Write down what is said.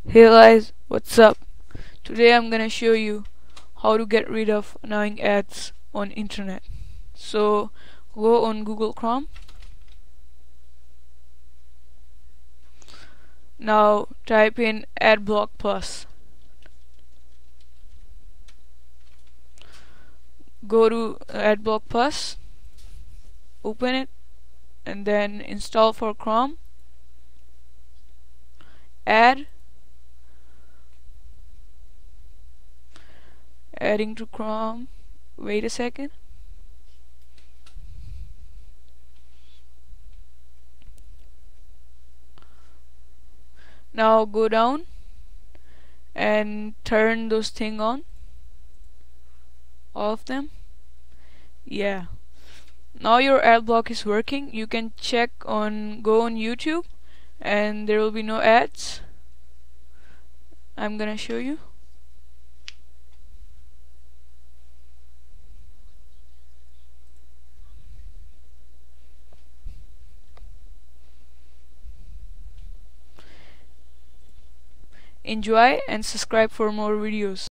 Hey guys, what's up? Today I'm gonna show you how to get rid of annoying ads on internet. So go on Google Chrome. Now type in adblock plus. Go to adblock plus, open it, and then install for Chrome. Adding to Chrome. Wait a second. Now go down and turn those thing on, all of them. Yeah, now your ad block is working. You can go on YouTube and there will be no ads. I'm gonna show you. Enjoy and subscribe for more videos.